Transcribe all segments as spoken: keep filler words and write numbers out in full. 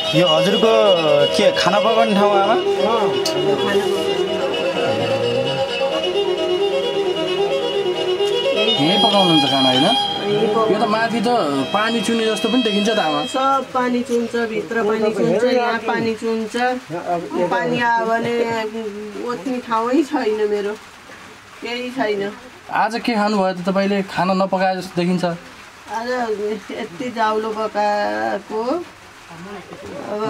यो हजुरको के खाना पकाउने ठाउँ आमा? यही पकाउनुहुन्छ खाना होइन? यो त माथि त पानी चुने जस्तो पनि देखिन्छ त आमा। सब पानी चुन्छ, भित्र पानी चुन्छ, यहाँ पानी चुन्छ। पानी आयो भने ओत्ने ठाउँै छैन मेरो, केही छैन। आज के खानुभयो त तपाईँले? खाना नपकाए जस्तो देखिन्छ। आज यति जाउलो पकाएको। अब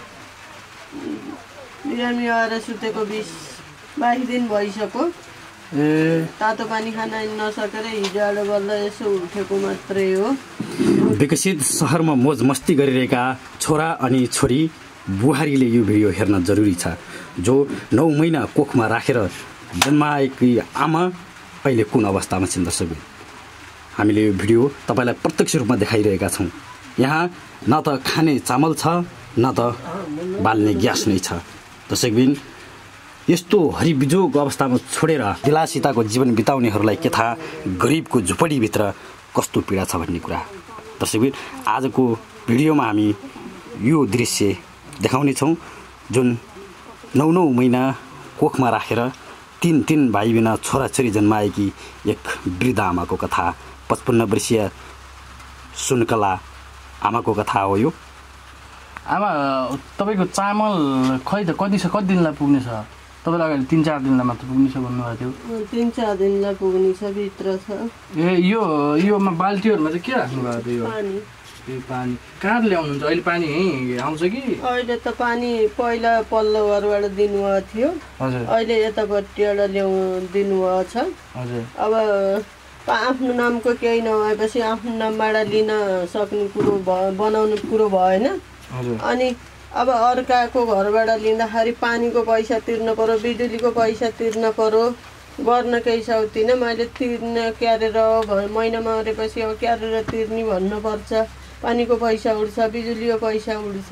बिरामी आएर सुतेको बिस बाइस दिन भइसक्यो। ए तातो पानी खान नसकेर हिजोबाट बल्ल यसो उठेको मात्रै हो। विकसित सहरमा मोज मस्ती गरिरहेका छोरा अनि छोरी बुहारीले यो भिडियो हेर्न जरुरी छ। जो नौ महिना कोखमा राखेर जन्माएकी आमा अहिले कुन अवस्थामा छिन् दर्शकबिन। हामीले यो भिडियो तपाईँलाई प्रत्यक्ष रूपमा देखाइरहेका छौँ। यहाँ न त खाने चामल छ, न त बाल्ने ग्यास नै छ। दर्शकबिन, यस्तो हरिबिजोगको अवस्थामा छोडेर दिलासिताको जीवन बिताउनेहरूलाई के थाहा गरिबको झुपडीभित्र कस्तो पीडा छ भन्ने कुरा। दर्शकबिन, आजको भिडियोमा हामी यो दृश्य देखाउनेछौँ जुन नौ नौ महिना कोखमा राखेर तीन तीन भाइ बिना छोराछोरी जन्माएकी एक वृद्ध आमाको कथा। पचपन्न वर्षीय सुनकला आमाको कथा हो यो। आमा, तपाईँको चामल खै त कति छ, कति दिनलाई पुग्ने छ? तपाईँलाई अगाडि तिन चार दिनलाई मात्र पुग्ने छ भन्नुभएको थियो। तिन चार दिनलाई पुग्ने छ, भित्र छ। ए यो योमा बाल्टीहरूमा चाहिँ के राख्नु भएको थियो? पानी। ए पानी कहाँ ल्याउनुहुन्छ अहिले? पानी यहीँ आउँछ कि? अहिले त पानी पहिला पल्लो घरबाट दिनुभएको थियो, हजुर। अहिले यतापट्टिबाट ल्याउ दिनुभएको छ। हजुर। अब आफ्नो नामको केही नभएपछि आफ्नो नामबाट लिन सक्ने कुरो बनाउने कुरो भएन। अनि अब अर्काको घरबाट लिँदाखेरि पानीको पैसा तिर्न पर्यो, बिजुलीको पैसा तिर्न पर्यो, गर्न केही सक्दिनँ। मैले तिर्न क्यारेर महिना मरेपछि अब क्यारेर तिर्ने भन्नुपर्छ। पानीको पैसा उठ्छ, बिजुलीको पैसा उठ्छ,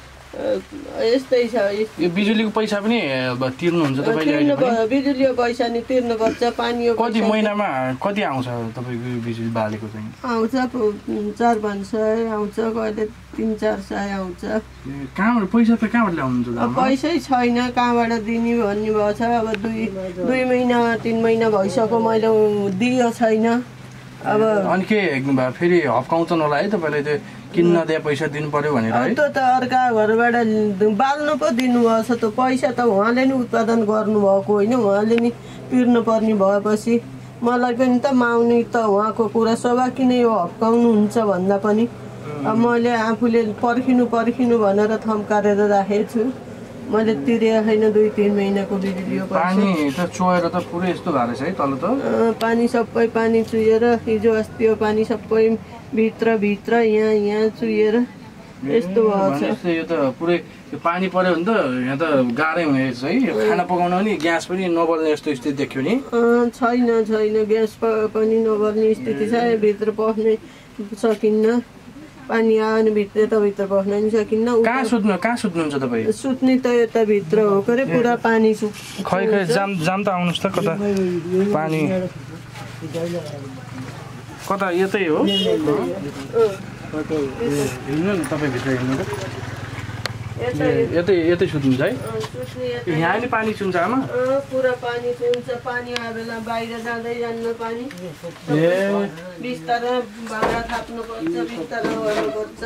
यस्तै छ। यो बिजुलीको पैसा पनि तिर्नुहुन्छ तपाईँले? बिजुलीको पैसा नि तिर्नुपर्छ। पानीको कति महिनामा कति आउँछ तपाईँको बिजुली बालेको चाहिँ? आउँछ चार पाँच सय आउँछ, कहिले तिन चार सय आउँछ। कहाँबाट पैसा त कहाँबाट ल्याउनुहुन्छ? पैसै छैन, कहाँबाट दिने भन्ने भएको छ। अब दुई दुई महिना तिन महिना भइसक्यो मैले दियो छैन। अब अनि के फेरि हप्काउँछन् होला है तपाईँले? त्यो किन्न दिए पैसा दिनु पर्यो भनेर है? त्यो त अर्का घरबाट बाल्नु पो दिनुभएको छ। त्यो पैसा त उहाँले नि उत्पादन गर्नुभएको होइन, उहाँले नि तिर्नु पर्ने भएपछि मलाई पनि त माउने त उहाँको कुरा स्वाभाविक नै हो। हप्काउनुहुन्छ भन्दा पनि अब मैले आफूले पर्खिनु पर्खिनु भनेर थम्कारेर राखेको छु। मैले तिरेको छैन दुई तिन महिनाको बिजुलीको पैसा। पानी त चोएर त पुरै यस्तो भएको रहेछ है तल त? पानी सबै पानी चुहेर हिजो अस्ति यो पानी सबै भित्र भित्र यहाँ यहाँ चुहेर यस्तो भएको छ। यो त पुरै पानी पर्यो भने त यहाँ त गाह्रै हुने रहेछ है। खाना पकाउन पनि ग्यास पनि नबल्ने यस्तो स्थिति देख्यो नि? छैन छैन, ग्यास पनि नबल्ने स्थिति छ। भित्र पस्नै सकिन्न, पानी आयो भने भित्र त भित्र बस्न पनि सकिन्न। कहाँ सुत्नु कहाँ सुत्नुहुन्छ तपाईँ? सुत्ने त यता भित्र हो के अरे, पुरा पानी सु खै खै जाम जाम त आउनुहोस् त। कता पानी कता यतै हो? हिँड्नु न तपाईँ भित्र हिँड्नु त। यतै यतै सुत्नुहुन्छ है? यहाँ नि पानी चुन्छ आमा? पुरा पानी चुन्छ। पानी आयो बेला बाहिर जाँदै जान्न पानी। ए बिस्तारा भाँडा थाप्नुपर्छ, बिस्तारा गर्नुपर्छ,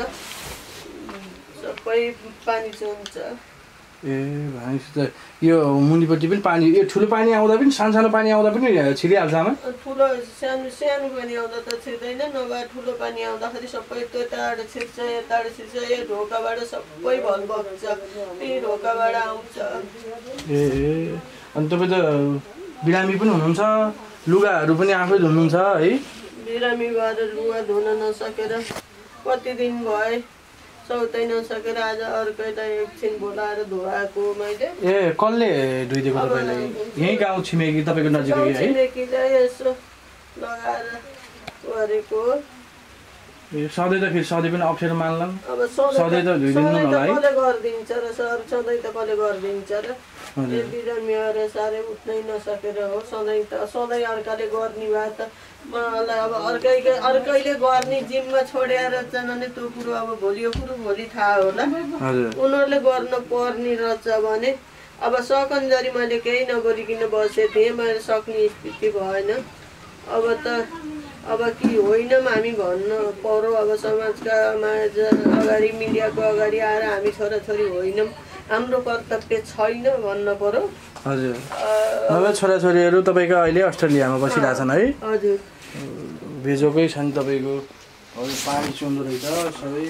सबै पानी चुन्छ। ए भनेपछि त यो मुनिपट्टि पनि पानी, यो ठुलो पानी आउँदा पनि सानो सानो पानी आउँदा पनि छिरिहाल्छ आमा? ठुलो सानो सानो पानी आउँदा त छिर्दैन, नभए ठुलो पानी आउँदाखेरि सबै त्यताबाट छिर्छ, यताबाट छिर्छ। यो ढोकाबाट सबै भल बग्छ, त्यही ढोकाबाट आउँछ। ए अनि तपाईँ त बिरामी पनि हुनुहुन्छ, लुगाहरू पनि आफै धुनुहुन्छ है? बिरामी भएर लुगा धुन नसकेर कति दिन भए, सौतै नसकेर आज अर्कैलाई एकछिन बोलाएर धुवाएको मैले। ए कसले धुइदिएको तपाईँलाई? यहीँ गाउँ छिमेकी तपाईँको नजिकै है? छिमेकीलाई यसो लगाएर गरेको। सधैँ त फेरि सधैँ पनि अप्ठ्यारो मान्लान् अब सधैँ त धुइदिनु होला है कसले गरिदिन्छ र सर सधैँ त कसले गरिदिन्छ र यो बिरामीहरू साह्रै उठ्नै नसकेर हो सधैँ त सधैँ अर्काले गर्ने भए त मलाई अब अर्कैले अर्कैले गर्ने जिम्मा छोडेर चाहिँ त्यो कुरो अब भोलि यो कुरो भोलि थाहा होला उनीहरूले गर्नु पर्ने रहेछ भने अब सकन्जरी मैले केही नगरिकन बसेको थिएँ मैले सक्ने स्थिति भएन अब त अब कि होइनौँ हामी भन्न पर्यो अब समाजका माझ अगाडि मिडियाको अगाडि आएर हामी छोराछोरी होइनौँ हाम्रो कर्तव्य छैन भन्न पर्यो हजुर नभए छोराछोरीहरू तपाईँको अहिले अस्ट्रेलियामा बसिरहेछन् है हजुर भेजोकै छ नि तपाईँको पानी चुन्दो रहेछ सबै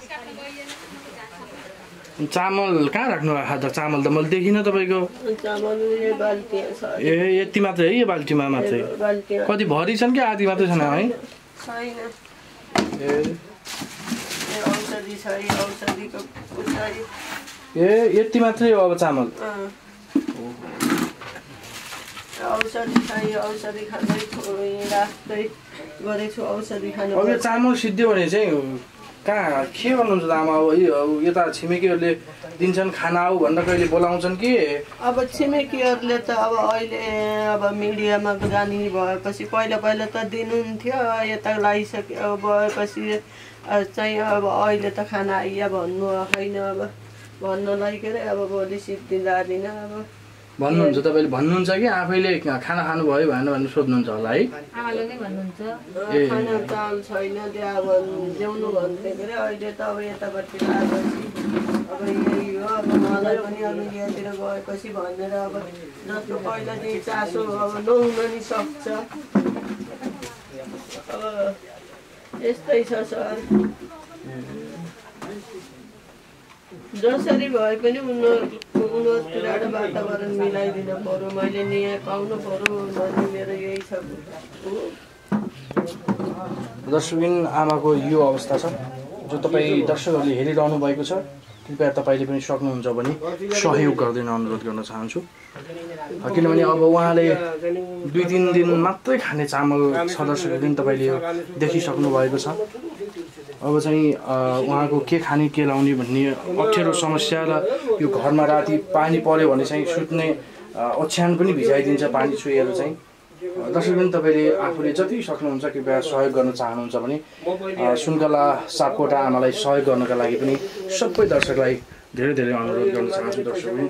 चामल कहाँ राख्नु भएको त चामल त मैले देखिनँ तपाईँको ए यति मात्रै है यो बाल्टीमा मात्रै कति भरि छन् कि आधी मात्रै छन् है ए यति मात्रै हो अब चामल औषधि खाइ औषधि खाँदै राख्दै गरेछु औषधि खानु अब यो चामल सिद्धियो भने चाहिँ कहाँ के गर्नुहुन्छ त आमा अब यता छिमेकीहरूले दिन्छन् खाना आऊ भनेर कहिले बोलाउँछन् कि अब छिमेकीहरूले त अब अहिले अब मिडियामा जाने भएपछि पहिला पहिला त दिनुहुन्थ्यो यता लगाइसक्यो भएपछि चाहिँ अब अहिले त खाना आइया भन्नु होइन अब भन्नलाई के अरे अब भोलि सिद्धि जाँदिन अब भन्नुहुन्छ तपाईँले भन्नुहुन्छ कि आफैले खाना खानुभयो भनेर भनेर सोध्नुहुन्छ होला है खाना चाल छैन त्यहाँ ल्याउनु भन्थ्यो के अरे अहिले त अब यतापट्टि आएपछि अब यही हो अब मलाई पनि अब यहाँतिर गएपछि भनेर अब जस्तो पहिलादेखि चासो अब नहुन नि सक्छ अब यस्तै छ सर जसरी भए पनि उनीहरूको उनीहरूतिर वातावरण मिलाइदिन पर्यो मैले न्याय पाउनु पर्यो भन्ने मेरो यही छ दर्शकबिन आमाको यो अवस्था छ जो तपाईँ दर्शकहरूले हेरिरहनु भएको छ कृपया तपाईँले पनि सक्नुहुन्छ भने सहयोग गरिदिन अनुरोध गर्न चाहन्छु किनभने अब उहाँले दुई तिन दिन मात्रै खाने चामल छ दर्शकबिन तपाईँले यो देखिसक्नु भएको छ अब चाहिँ उहाँको के खाने के लाउने भन्ने अप्ठ्यारो समस्या र यो घरमा राति पानी पर्यो भने चाहिँ सुत्ने ओछ्यान पनि भिजाइदिन्छ पानी चुहेर चाहिँ दर्शकबिन तपाईँले आफूले जति सक्नुहुन्छ कृपया सहयोग गर्न चाहनुहुन्छ भने सुनकला सापकोटा आमालाई सहयोग गर्नका लागि पनि सबै दर्शकलाई धेरै धेरै अनुरोध गर्न चाहन्छु दर्शकबिन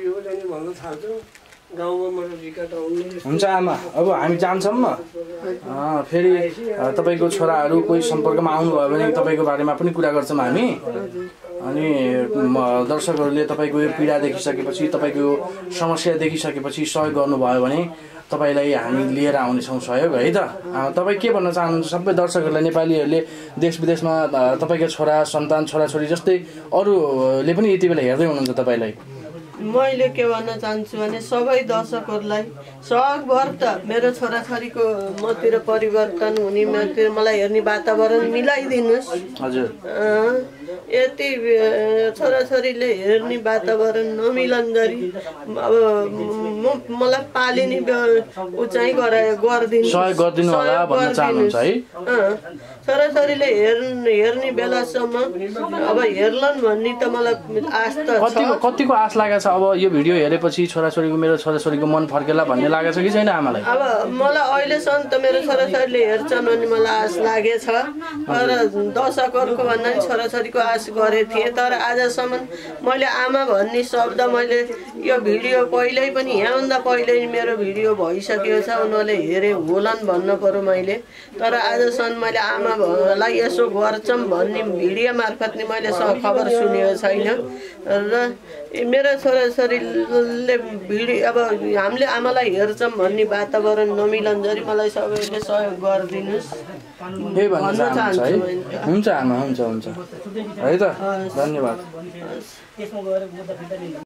हुन्छ आमा अब हामी जान्छौँ न फेरि तपाईँको छोराहरू कोही सम्पर्कमा आउनुभयो भने तपाईँको बारेमा पनि कुरा गर्छौँ हामी अनि दर्शकहरूले तपाईँको यो पीडा देखिसकेपछि तपाईँको समस्या देखिसकेपछि सहयोग गर्नुभयो भने तपाईँलाई हामी लिएर आउनेछौँ सहयोग है त तपाईँ के भन्न चाहनुहुन्छ सबै दर्शकहरूलाई नेपालीहरूले देश विदेशमा तपाईँको छोरा सन्तान छोराछोरी जस्तै अरूले पनि यति बेला हेर्दै हुनुहुन्छ तपाईँलाई मैले के भन्न चाहन्छु भने सबै दर्शकहरूलाई सकभर त मेरो छोराछोरीको मतिर परिवर्तन हुने मतिर मलाई हेर्ने वातावरण मिलाइदिनुहोस् हजुर यति छोराछोरीले हेर्ने वातावरण नमिलन गरी अब मलाई पालिने ऊ चाहिँ गरिदिनु सहयोग गरिदिनु होला भन्न चाहनुहुन्छ है छोराछोरीले हेर्ने हेर्ने बेलासम्म अब हेर्लन् भन्ने त मलाई आश त कतिको कतिको आश लागेको छ अब यो भिडियो हेरेपछि छोराछोरीको मेरो छोराछोरीको मन फर्केला भन्ने लागेको छ कि छैन आमालाई अब मलाई अहिलेसम्म त मेरो छोराछोरीले हेर्छन् भन्ने मलाई आश लागेछ तर दर्शकहरूको भन्दा पनि छोराछोरीको आश गरेको थिएँ तर आजसम्म मैले आमा भन्ने शब्द मैले यो भिडियो पहिल्यै पनि यहाँभन्दा पहिल्यै मेरो भिडियो भइसकेको छ उनीहरूले हेरे होलान् भन्न पर्यो मैले तर आजसम्म मैले आमालाई यसो गर्छौँ भन्ने भिडियो मार्फत नै मैले खबर सुनेको छैन र मेरो छोराछोरीले भिडियो अब हामीले आमालाई हेर्छौँ भन्ने वातावरण नमिलन्जरी मलाई सबैले सहयोग गरिदिनुहोस् भन्न चाहन्छु है हुन्छ आमा हुन्छ हुन्छ है त धन्यवाद